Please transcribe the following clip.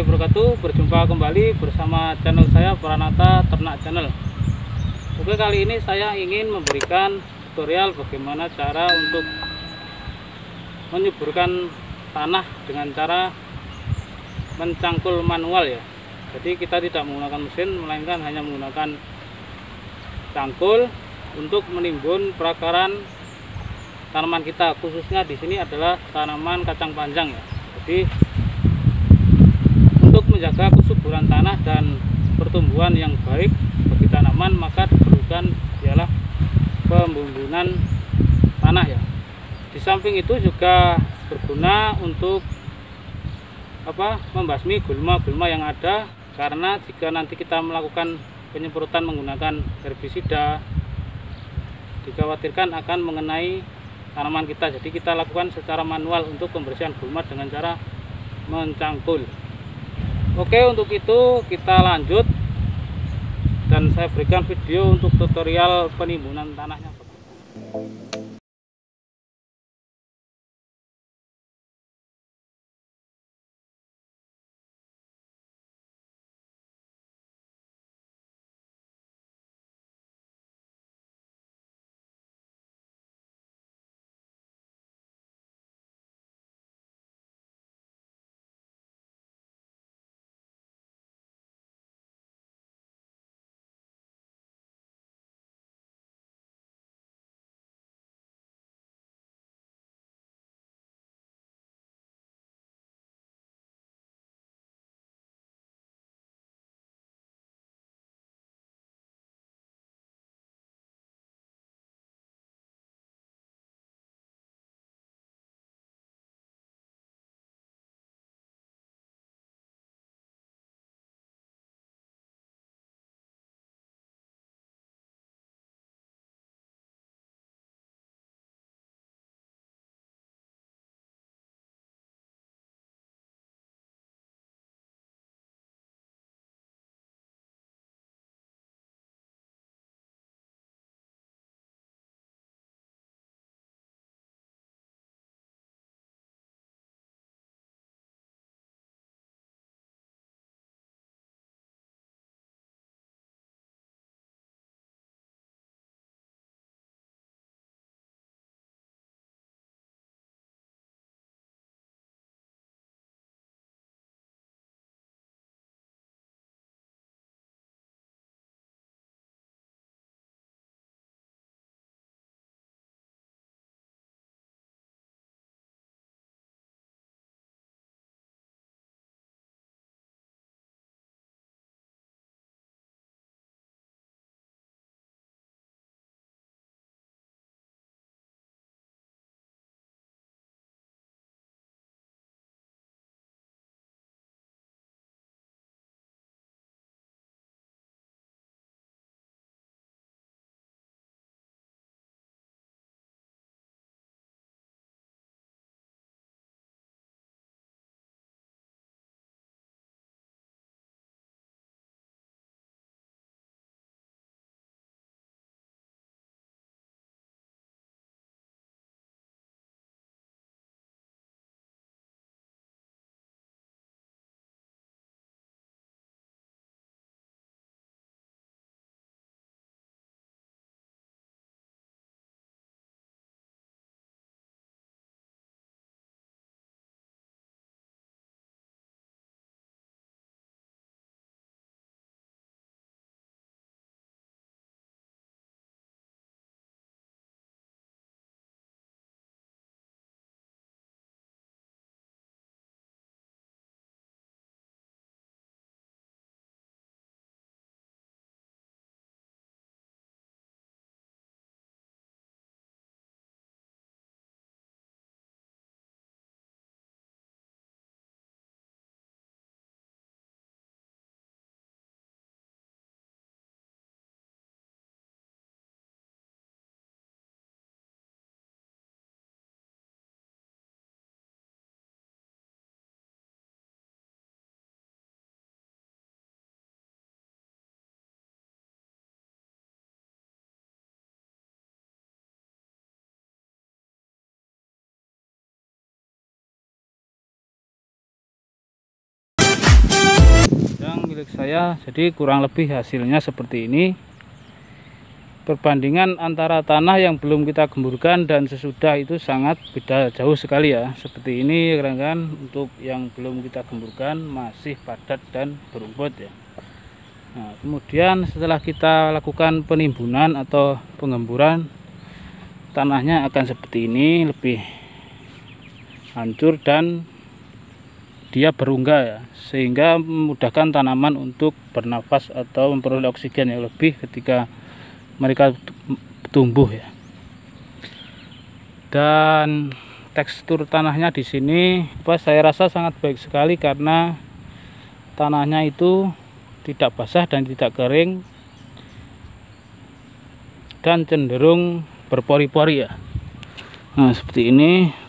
wabarakatuh. Berjumpa kembali bersama channel saya Pranata Ternak Channel. Oke, kali ini saya ingin memberikan tutorial bagaimana cara untuk menyuburkan tanah dengan cara mencangkul manual ya. Jadi kita tidak menggunakan mesin, melainkan hanya menggunakan cangkul untuk menimbun perakaran tanaman kita. Khususnya di sini adalah tanaman kacang panjang ya. Jadi untuk menjaga kesuburan tanah dan pertumbuhan yang baik bagi tanaman, maka diperlukan ialah pembumbunan tanah ya. Di samping itu juga berguna untuk membasmi gulma-gulma yang ada, karena jika nanti kita melakukan penyemprotan menggunakan herbisida, dikhawatirkan akan mengenai tanaman kita. Jadi kita lakukan secara manual untuk pembersihan gulma dengan cara mencangkul. Oke, untuk itu kita lanjut dan saya berikan video untuk tutorial penimbunan tanahnya. milik saya. Jadi kurang lebih hasilnya seperti ini. Perbandingan antara tanah yang belum kita gemburkan dan sesudah itu sangat beda jauh sekali ya. Seperti ini rekan-rekan, untuk yang belum kita gemburkan masih padat dan berumput ya. Nah, kemudian setelah kita lakukan penimbunan atau pengemburan, tanahnya akan seperti ini, lebih hancur dan dia berungga ya, sehingga memudahkan tanaman untuk bernafas atau memperoleh oksigen yang lebih ketika mereka tumbuh ya. Dan tekstur tanahnya di sini saya rasa sangat baik sekali karena tanahnya itu tidak basah dan tidak kering dan cenderung berpori-pori ya. Nah, seperti ini.